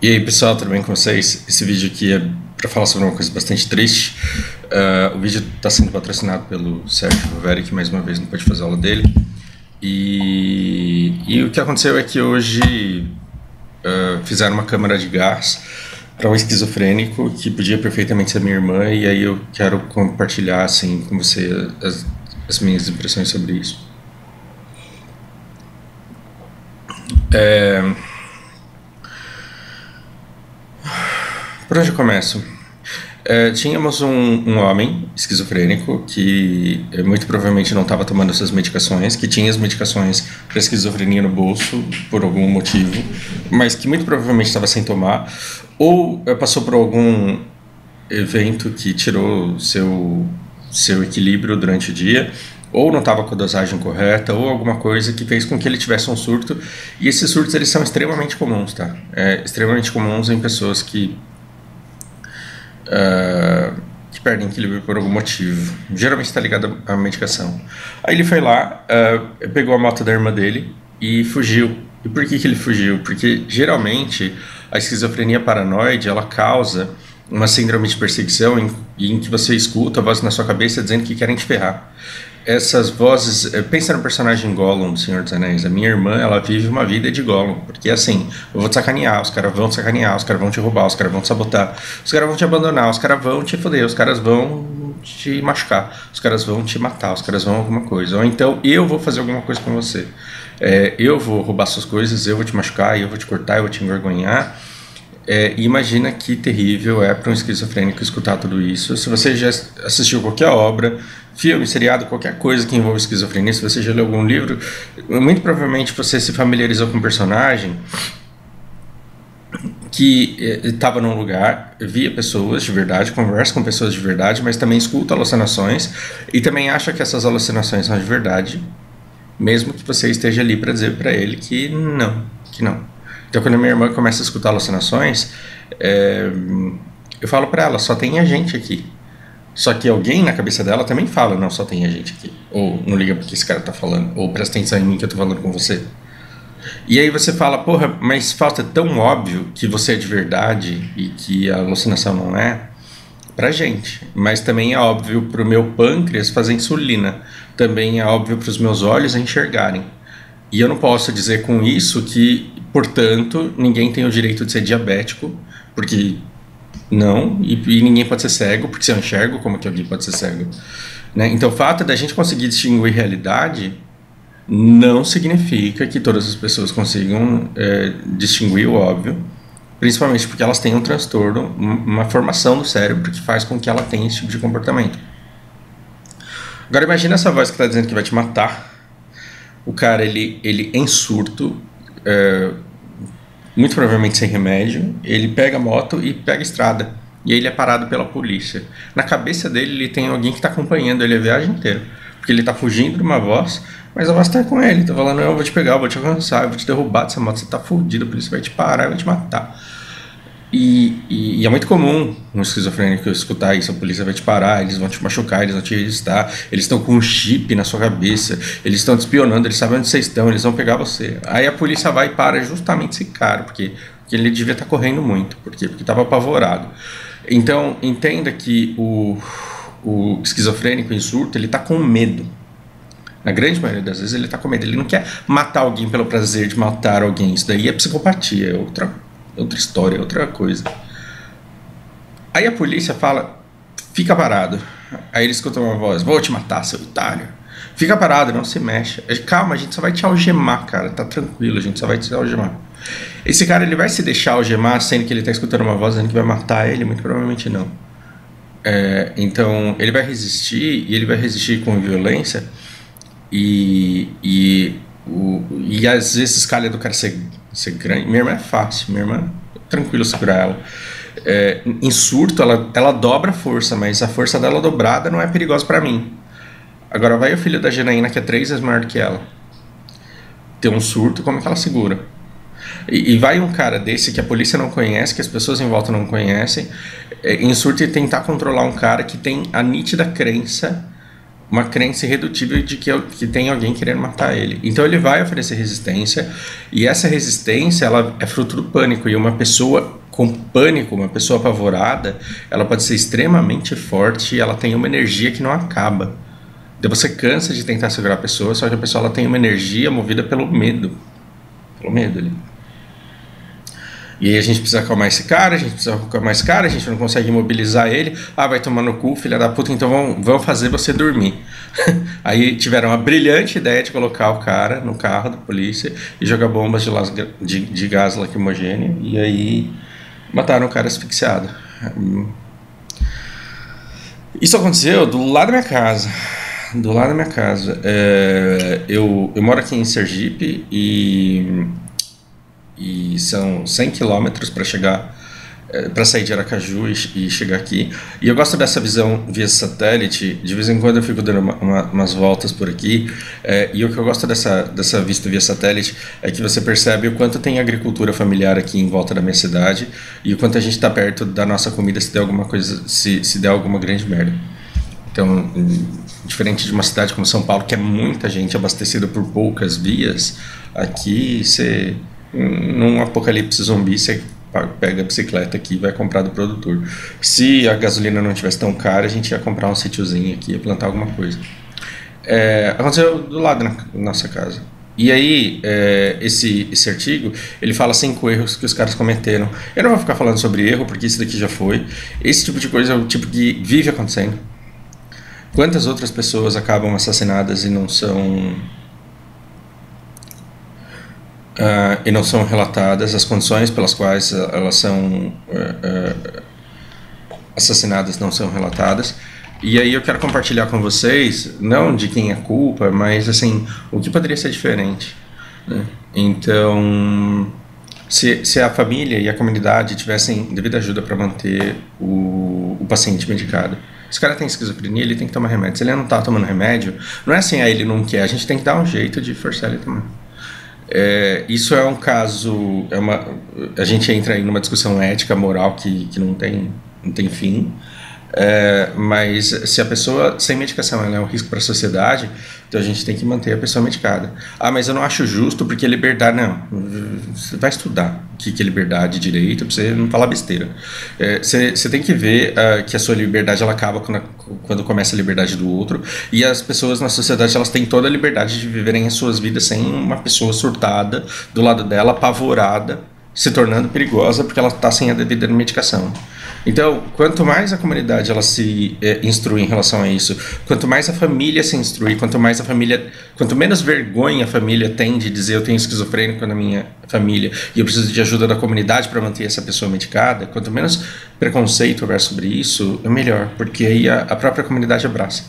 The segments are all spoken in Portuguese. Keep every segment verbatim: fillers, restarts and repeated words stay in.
E aí pessoal, tudo bem com vocês? Esse vídeo aqui é para falar sobre uma coisa bastante triste. Uh, o vídeo está sendo patrocinado pelo Sérgio Roveri, que mais uma vez não pôde fazer aula dele. E, e o que aconteceu é que hoje uh, fizeram uma câmara de gás para um esquizofrênico que podia perfeitamente ser minha irmã, e aí eu quero compartilhar assim, com você as, as minhas impressões sobre isso. É... Por onde eu começo? É, tínhamos um, um homem esquizofrênico que muito provavelmente não estava tomando essas medicações, que tinha as medicações para esquizofrenia no bolso por algum motivo, mas que muito provavelmente estava sem tomar, ou passou por algum evento que tirou seu, seu equilíbrio durante o dia, ou não estava com a dosagem correta, ou alguma coisa que fez com que ele tivesse um surto. E esses surtos, eles são extremamente comuns, tá? É, extremamente comuns em pessoas que Uh, que perdem equilíbrio por algum motivo. Geralmente está ligado à medicação. Aí ele foi lá, uh, pegou a moto da irmã dele e fugiu. E por que que ele fugiu? Porque geralmente a esquizofrenia paranoide, ela causa uma síndrome de perseguição em, em que você escuta a voz na sua cabeça dizendo que querem te ferrar. Essas vozes, pensa no personagem Gollum do Senhor dos Anéis. A minha irmã, ela vive uma vida de Gollum, porque assim, eu vou te sacanear, os caras vão te sacanear, os caras vão te roubar, os caras vão te sabotar, os caras vão te abandonar, os caras vão te foder, os caras vão te machucar, os caras vão te matar, os caras vão alguma coisa, ou então eu vou fazer alguma coisa com você, é, eu vou roubar suas coisas, eu vou te machucar, eu vou te cortar, eu vou te envergonhar. É, imagina que terrível é para um esquizofrênico escutar tudo isso. Se você já assistiu qualquer obra, filme, seriado, qualquer coisa que envolva esquizofrenia, se você já leu algum livro, muito provavelmente você se familiarizou com um personagem que estava num lugar, via pessoas de verdade, conversa com pessoas de verdade, mas também escuta alucinações e também acha que essas alucinações são de verdade, mesmo que você esteja ali para dizer para ele que não, que não. Então, quando a minha irmã começa a escutar alucinações, é, eu falo pra ela, só tem a gente aqui. Só que alguém na cabeça dela também fala, não, só tem a gente aqui. Ou, não liga porque esse cara tá falando. Ou, presta atenção em mim que eu tô falando com você. E aí você fala, porra, mas falta tão óbvio que você é de verdade e que a alucinação não é, pra gente. Mas também é óbvio pro meu pâncreas fazer insulina. Também é óbvio pros meus olhos enxergarem. E eu não posso dizer com isso que, portanto, ninguém tem o direito de ser diabético, porque não, e, e ninguém pode ser cego, porque se eu enxergo, como que alguém pode ser cego? Né? Então, o fato da gente conseguir distinguir realidade não significa que todas as pessoas consigam é, distinguir o óbvio, principalmente porque elas têm um transtorno, uma formação do cérebro que faz com que ela tenha esse tipo de comportamento. Agora, imagina essa voz que está dizendo que vai te matar. O cara, ele, ele em surto, é, muito provavelmente sem remédio, ele pega a moto e pega a estrada. E aí ele é parado pela polícia. Na cabeça dele, ele tem alguém que está acompanhando ele a viagem inteira. Porque ele está fugindo de uma voz, mas a voz está com ele. Está falando, eu vou te pegar, eu vou te alcançar, eu vou te derrubar dessa moto, você está fudido, a polícia vai te parar e vai te matar. E, e, e é muito comum um esquizofrênico escutar isso, a polícia vai te parar, eles vão te machucar, eles vão te registrar, eles estão com um chip na sua cabeça, eles estão te espionando, eles sabem onde vocês estão, eles vão pegar você. Aí a polícia vai e para justamente esse cara, porque, porque ele devia estar correndo muito, porque porque estava apavorado. Então, entenda que o, o esquizofrênico em surto, ele está com medo. Na grande maioria das vezes ele está com medo, ele não quer matar alguém pelo prazer de matar alguém, isso daí é psicopatia, é outra outra história, outra coisa. Aí a polícia fala, fica parado. Aí ele escuta uma voz, vou te matar, seu otário. Fica parado, não se mexe. Calma, a gente só vai te algemar, cara, tá tranquilo, a gente só vai te algemar. Esse cara, ele vai se deixar algemar, sendo que ele tá escutando uma voz dizendo que vai matar ele? Muito provavelmente não. É, então, ele vai resistir, e ele vai resistir com violência, e, e, o, e às vezes calha do cara ser ser grande. Minha irmã é fácil, minha irmã é tranquilo segurar ela. É, em surto, ela, ela dobra a força, mas a força dela dobrada não é perigosa pra mim. Agora vai o filho da Janaína, que é três vezes maior que ela, ter um surto, como é que ela segura? E, e vai um cara desse que a polícia não conhece, que as pessoas em volta não conhecem, é, em surto, e tentar controlar um cara que tem a nítida crença uma crença irredutível de que, que tem alguém querendo matar ele. Então ele vai oferecer resistência, e essa resistência ela é fruto do pânico, e uma pessoa com pânico, uma pessoa apavorada, ela pode ser extremamente forte e ela tem uma energia que não acaba. Então você cansa de tentar segurar a pessoa, só que a pessoa ela tem uma energia movida pelo medo. Pelo medo ali. E aí a gente precisa acalmar esse cara, a gente precisa acalmar esse cara, a gente não consegue imobilizar ele. Ah, vai tomar no cu, filha da puta, então vão, vão fazer você dormir. Aí tiveram a brilhante ideia de colocar o cara no carro da polícia e jogar bombas de, las, de, de gás lacrimogêneo, e aí mataram o cara asfixiado. Isso aconteceu do lado da minha casa. Do lado da minha casa. É, eu, eu moro aqui em Sergipe e... e são cem quilômetros para chegar, para sair de Aracaju e, e chegar aqui. E eu gosto dessa visão via satélite. De vez em quando eu fico dando uma, uma, umas voltas por aqui, é, e o que eu gosto dessa, dessa vista via satélite é que você percebe o quanto tem agricultura familiar aqui em volta da minha cidade e o quanto a gente está perto da nossa comida se der alguma coisa, se, se der alguma grande merda. Então, diferente de uma cidade como São Paulo, que é muita gente abastecida por poucas vias, aqui você... num apocalipse zumbi, você pega a bicicleta aqui e vai comprar do produtor. Se a gasolina não tivesse tão cara, a gente ia comprar um sítiozinho aqui e plantar alguma coisa. É, aconteceu do lado da nossa casa. E aí, é, esse, esse artigo, ele fala cinco erros que os caras cometeram. Eu não vou ficar falando sobre erro, porque isso daqui já foi. Esse tipo de coisa é o tipo que vive acontecendo. Quantas outras pessoas acabam assassinadas e não são... Uh, e não são relatadas, as condições pelas quais elas são uh, uh, assassinadas não são relatadas. E aí eu quero compartilhar com vocês, não de quem é culpa, mas assim, o que poderia ser diferente, né? Então, se, se a família e a comunidade tivessem devida ajuda para manter o, o paciente medicado. Se o cara tem esquizofrenia, ele tem que tomar remédio. Se ele não está tomando remédio, não é assim, aí ele não quer, a gente tem que dar um jeito de forçar ele a tomar. É, isso é um caso, é uma, a gente entra aí numa discussão ética, moral que, que não, tem, não tem fim, é, mas se a pessoa sem medicação ela é um risco para a sociedade, então a gente tem que manter a pessoa medicada. Ah, mas eu não acho justo porque liberdade, não, você vai estudar o que é liberdade e direito para você não falar besteira. É, você, você tem que ver uh, que a sua liberdade ela acaba quando, quando começa a liberdade do outro, e as pessoas na sociedade elas têm toda a liberdade de viverem as suas vidas sem uma pessoa surtada do lado dela, apavorada, se tornando perigosa porque ela está sem a devida medicação. Então, quanto mais a comunidade ela se é, instrui em relação a isso, quanto mais a família se instrui, quanto mais a família, quanto menos vergonha a família tem de dizer eu tenho esquizofrênico na minha família e eu preciso de ajuda da comunidade para manter essa pessoa medicada, quanto menos preconceito houver sobre isso, é melhor, porque aí a, a própria comunidade abraça.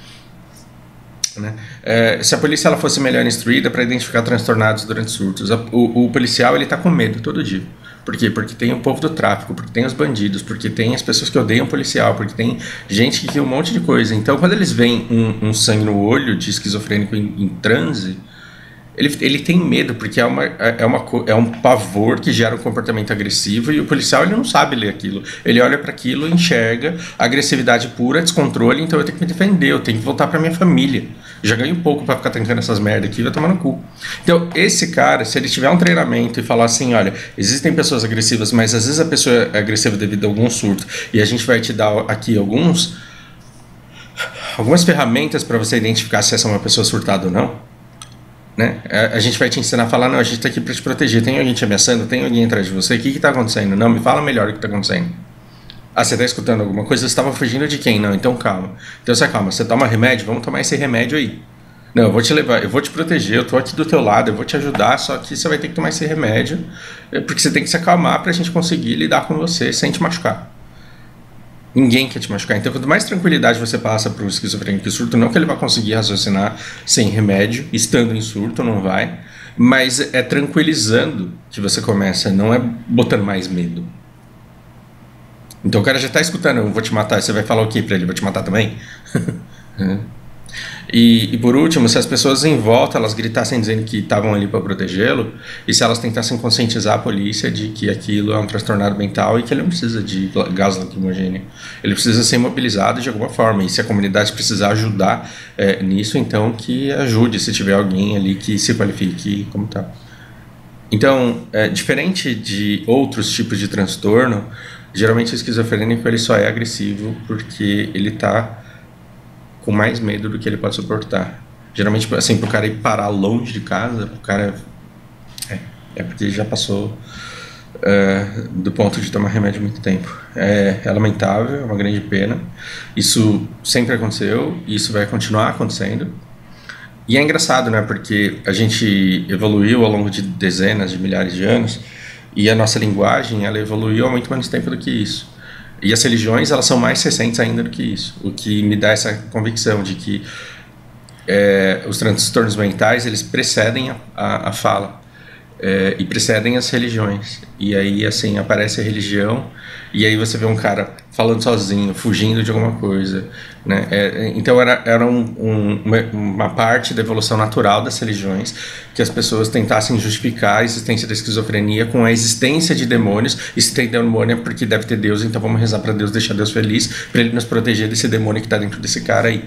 Né? É, se a polícia ela fosse melhor instruída para identificar transtornados durante surtos, a, o, o policial ele está com medo todo dia. Por quê? Porque tem o povo do tráfico, porque tem os bandidos, porque tem as pessoas que odeiam o policial, porque tem gente que quer um monte de coisa. Então, quando eles veem um, um sangue no olho de esquizofrênico em, em transe, ele, ele tem medo, porque é, uma, é, uma, é um pavor que gera um comportamento agressivo, e o policial ele não sabe ler aquilo. Ele olha para aquilo, enxerga agressividade pura, descontrole, então eu tenho que me defender, eu tenho que voltar para minha família. Já ganho pouco para ficar trancando essas merdas aqui, vai tomar no cu. Então, esse cara, se ele tiver um treinamento e falar assim, olha, existem pessoas agressivas, mas às vezes a pessoa é agressiva devido a algum surto, e a gente vai te dar aqui alguns algumas ferramentas para você identificar se essa é uma pessoa surtada ou não, né? A gente vai te ensinar a falar, não, a gente está aqui para te proteger, tem alguém te ameaçando, tem alguém atrás de você, o que está acontecendo? Não, me fala melhor o que está acontecendo. Ah, você está escutando alguma coisa? Você estava fugindo de quem? Não, então calma. Então você calma, você toma remédio? Vamos tomar esse remédio aí. Não, eu vou te levar, eu vou te proteger, eu estou aqui do teu lado, eu vou te ajudar, só que você vai ter que tomar esse remédio, porque você tem que se acalmar para a gente conseguir lidar com você sem te machucar. Ninguém quer te machucar. Então, quanto mais tranquilidade você passa para o esquizofrênico e surto, não que ele vai conseguir raciocinar sem remédio, estando em surto, não vai, mas é tranquilizando que você começa, não é botando mais medo. Então o cara já está escutando, eu vou te matar, você vai falar o que para ele? Vou te matar também? E, e por último, se as pessoas em volta elas gritassem dizendo que estavam ali para protegê-lo, e se elas tentassem conscientizar a polícia de que aquilo é um transtornado mental e que ele não precisa de gás lacrimogêneo, ele precisa ser mobilizado de alguma forma, e se a comunidade precisar ajudar é, nisso, então que ajude, se tiver alguém ali que se qualifique como tal. Então, é, diferente de outros tipos de transtorno, geralmente o esquizofrênico ele só é agressivo porque ele está com mais medo do que ele pode suportar. Geralmente, assim, pro cara ir parar longe de casa, o cara... É, é porque já passou é, do ponto de tomar remédio há muito tempo. É, é lamentável, é uma grande pena. Isso sempre aconteceu e isso vai continuar acontecendo. E é engraçado, né? Porque a gente evoluiu ao longo de dezenas de milhares de anos e a nossa linguagem, ela evoluiu há muito menos tempo do que isso. E as religiões, elas são mais recentes ainda do que isso, o que me dá essa convicção de que é, os transtornos mentais, eles precedem a, a, a fala é, e precedem as religiões. E aí, assim, aparece a religião e aí você vê um cara falando sozinho, fugindo de alguma coisa, né? É, então era, era um, um, uma, uma parte da evolução natural das religiões que as pessoas tentassem justificar a existência da esquizofrenia com a existência de demônios, e se tem demônio é porque deve ter Deus, então vamos rezar para Deus, deixar Deus feliz, para ele nos proteger desse demônio que está dentro desse cara aí.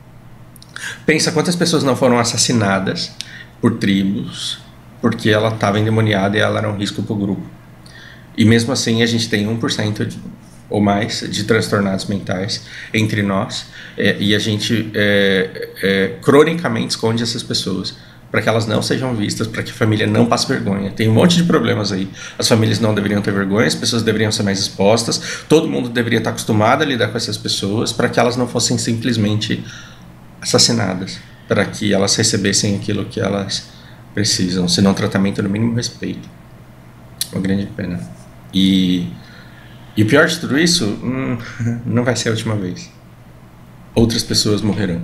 Pensa quantas pessoas não foram assassinadas por tribos porque ela estava endemoniada e ela era um risco para o grupo. E mesmo assim a gente tem um por cento de, ou mais de transtornados mentais entre nós, é, e a gente é, é, cronicamente esconde essas pessoas para que elas não sejam vistas, para que a família não passe vergonha. Tem um monte de problemas aí. As famílias não deveriam ter vergonha, as pessoas deveriam ser mais expostas, todo mundo deveria estar acostumado a lidar com essas pessoas para que elas não fossem simplesmente assassinadas, para que elas recebessem aquilo que elas precisam, se não tratamento, no mínimo respeito. Uma grande pena. E, e o pior de tudo isso, hum, não vai ser a última vez. Outras pessoas morrerão.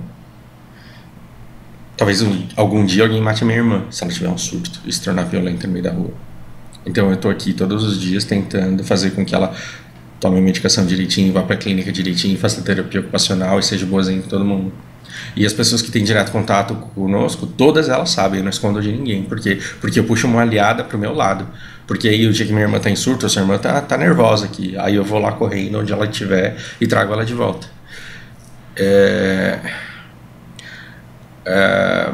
Talvez um, algum dia alguém mate a minha irmã, se ela tiver um surto e se tornar violenta no meio da rua. Então eu estou aqui todos os dias tentando fazer com que ela tome a medicação direitinho, vá para a clínica direitinho, faça terapia ocupacional e seja boazinha com todo mundo. E as pessoas que têm direto contato conosco, todas elas sabem, eu não escondo de ninguém. Por quê? Porque eu puxo uma aliada pro meu lado. Porque aí o dia que minha irmã tá em surto, a sua irmã tá, tá nervosa aqui. Aí eu vou lá correndo onde ela estiver e trago ela de volta. É... É...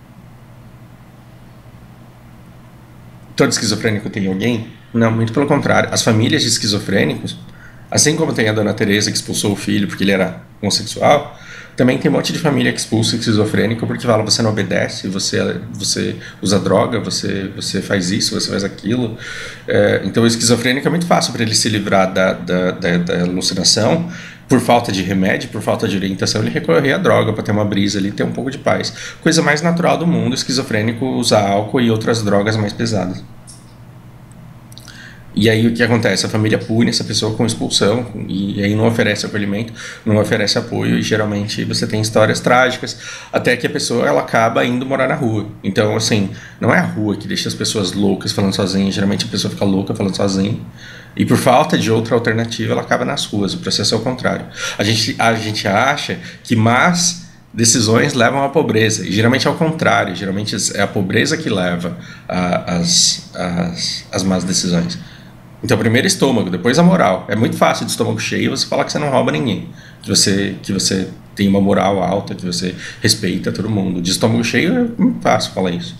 Todo esquizofrênico tem alguém? Não, muito pelo contrário. As famílias de esquizofrênicos, assim como tem a dona Teresa que expulsou o filho porque ele era homossexual, também tem um monte de família que expulsa o esquizofrênico porque fala, você não obedece, você, você usa droga, você, você faz isso, você faz aquilo. É, então o esquizofrênico é muito fácil para ele se livrar da, da, da, da alucinação. Por falta de remédio, por falta de orientação, ele recorrer à droga para ter uma brisa ali, ter um pouco de paz. Coisa mais natural do mundo, o esquizofrênico usa álcool e outras drogas mais pesadas. E aí o que acontece? A família pune essa pessoa com expulsão e aí não oferece acolhimento, não oferece apoio, e geralmente você tem histórias trágicas, até que a pessoa ela acaba indo morar na rua. Então, assim, não é a rua que deixa as pessoas loucas falando sozinha, geralmente a pessoa fica louca falando sozinha, e por falta de outra alternativa ela acaba nas ruas. O processo é o contrário. A gente, a gente acha que más decisões levam à pobreza, e geralmente é o contrário, geralmente é a pobreza que leva às as, as más decisões. Então, primeiro estômago, depois a moral. É muito fácil de estômago cheio você falar que você não rouba ninguém, que você, que você tem uma moral alta, que você respeita todo mundo. De estômago cheio é muito fácil falar isso.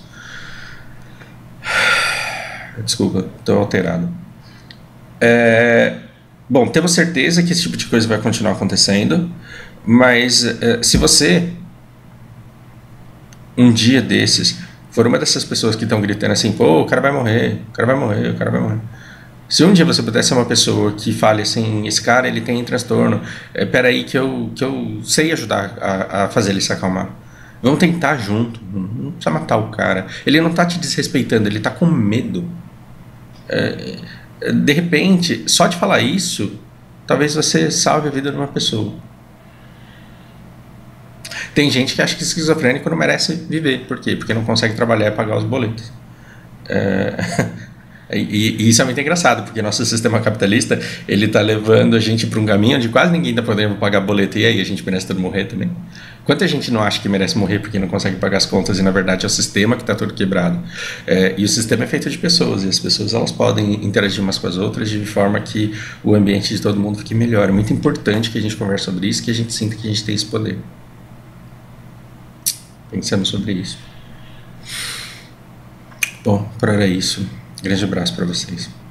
Desculpa, estou alterado. É, bom, temos certeza que esse tipo de coisa vai continuar acontecendo, mas é, se você, um dia desses, for uma dessas pessoas que estão gritando assim, pô, o cara vai morrer, o cara vai morrer, o cara vai morrer. Se um dia você pudesse ser uma pessoa que fale assim, esse cara ele tem transtorno, é, peraí que eu, que eu sei ajudar a, a fazer ele se acalmar. Vamos tentar junto, não precisa matar o cara. Ele não está te desrespeitando, ele está com medo. É, de repente, só de falar isso, talvez você salve a vida de uma pessoa. Tem gente que acha que esquizofrênico não merece viver. Por quê? Porque não consegue trabalhar e pagar os boletos. É... E, e isso é muito engraçado, porque nosso sistema capitalista, ele está levando a gente para um caminho onde quase ninguém está podendo pagar boleto, e aí a gente merece todo morrer também. Quanta gente não acha que merece morrer porque não consegue pagar as contas, e na verdade é o sistema que está todo quebrado. É, e o sistema é feito de pessoas, e as pessoas elas podem interagir umas com as outras de forma que o ambiente de todo mundo fique melhor. É muito importante que a gente converse sobre isso, que a gente sinta que a gente tem esse poder. Pensamos sobre isso. Bom, por hora é isso. Grande abraço para vocês.